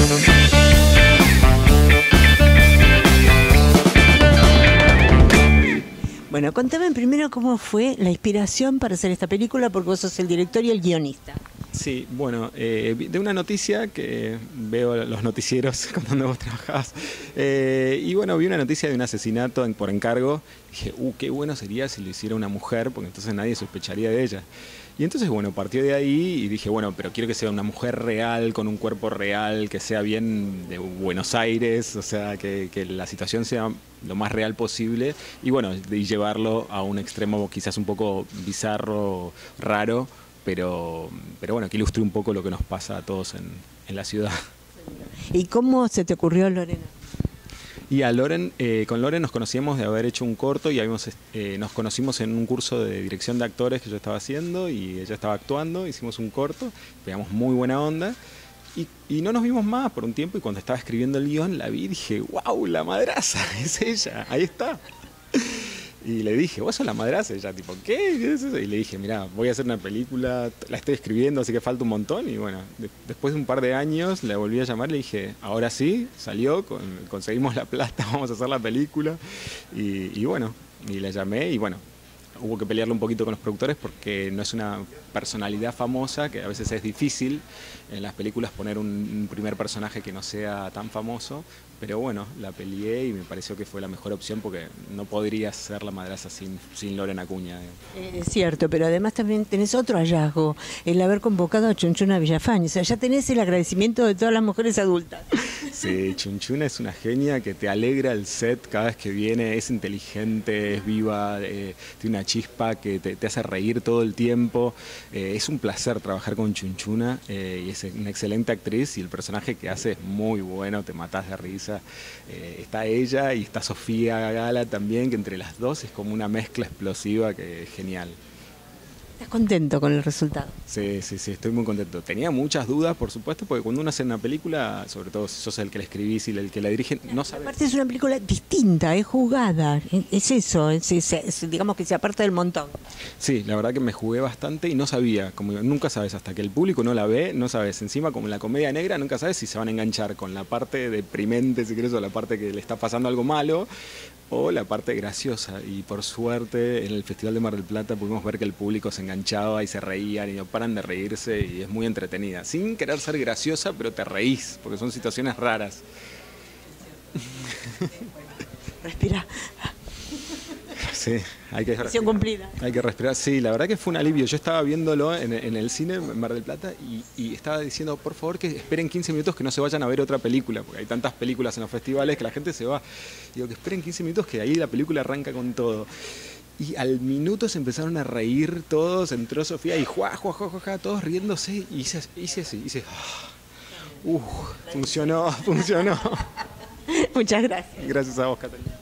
Bueno, contame primero cómo fue la inspiración para hacer esta película, porque vos sos el director y el guionista. Sí, bueno, de una noticia que veo los noticieros cuando vos trabajás, y bueno, vi una noticia de un asesinato por encargo. Dije, qué bueno sería si lo hiciera una mujer, porque entonces nadie sospecharía de ella. Y entonces, bueno, partió de ahí y dije, bueno, pero quiero que sea una mujer real, con un cuerpo real, que sea bien de Buenos Aires, o sea, que la situación sea lo más real posible. Y bueno, y llevarlo a un extremo quizás un poco bizarro, raro, pero bueno, que ilustre un poco lo que nos pasa a todos en la ciudad. ¿Y cómo se te ocurrió, Lorena? Y a Loren, con Loren nos conocíamos de haber hecho un corto y nos conocimos en un curso de dirección de actores que yo estaba haciendo y ella estaba actuando, hicimos un corto, pegamos muy buena onda y no nos vimos más por un tiempo y cuando estaba escribiendo el guión la vi y dije, wow, la madraza, es ella, ahí está. Y le dije, ¿vos sos la madraza? Y ella tipo, ¿qué? Y le dije, mirá, voy a hacer una película, la estoy escribiendo, así que falta un montón. Y bueno, después de un par de años la volví a llamar, le dije, ahora sí, salió, conseguimos la plata, vamos a hacer la película. Y bueno, y la llamé y bueno, hubo que pelearle un poquito con los productores porque no es una personalidad famosa, que a veces es difícil en las películas poner un primer personaje que no sea tan famoso, pero bueno, la peleé y me pareció que fue la mejor opción porque no podría ser la madraza sin Loren Acuña. Es cierto, pero además también tenés otro hallazgo, el haber convocado a Chunchuna Villafañe, o sea, ya tenés el agradecimiento de todas las mujeres adultas. Sí, Chunchuna es una genia que te alegra el set cada vez que viene, es inteligente, es viva, tiene una chispa que te hace reír todo el tiempo. Es un placer trabajar con Chunchuna y es una excelente actriz y el personaje que hace es muy bueno, te matás de risa. Está ella y está Sofía Gala también, que entre las dos es como una mezcla explosiva que es genial. ¿Estás contento con el resultado? Sí, estoy muy contento. Tenía muchas dudas, por supuesto, porque cuando uno hace una película, sobre todo si sos el que la escribís y el que la dirige, no sabes. Aparte es una película distinta, es jugada, es eso, digamos que se aparta del montón. Sí, la verdad que me jugué bastante y no sabía, como nunca sabes, hasta que el público no la ve, no sabes. Encima, como en la comedia negra, nunca sabes si se van a enganchar con la parte deprimente, si querés, o la parte que le está pasando algo malo, o la parte graciosa. Y por suerte, en el Festival de Mar del Plata pudimos ver que el público se enganchaba y se reían y no paran de reírse y es muy entretenida. Sin querer ser graciosa, pero te reís, porque son situaciones raras. Respira. Sí, hay que Misión cumplida. Hay que respirar. Sí, la verdad que fue un alivio. Yo estaba viéndolo en el cine en Mar del Plata y estaba diciendo, por favor, que esperen 15 minutos que no se vayan a ver otra película, porque hay tantas películas en los festivales que la gente se va. Digo, que esperen 15 minutos que ahí la película arranca con todo. Y al minuto se empezaron a reír todos, entró Sofía y todos riéndose y hice así, funcionó. Muchas gracias. Gracias a vos, Catalina.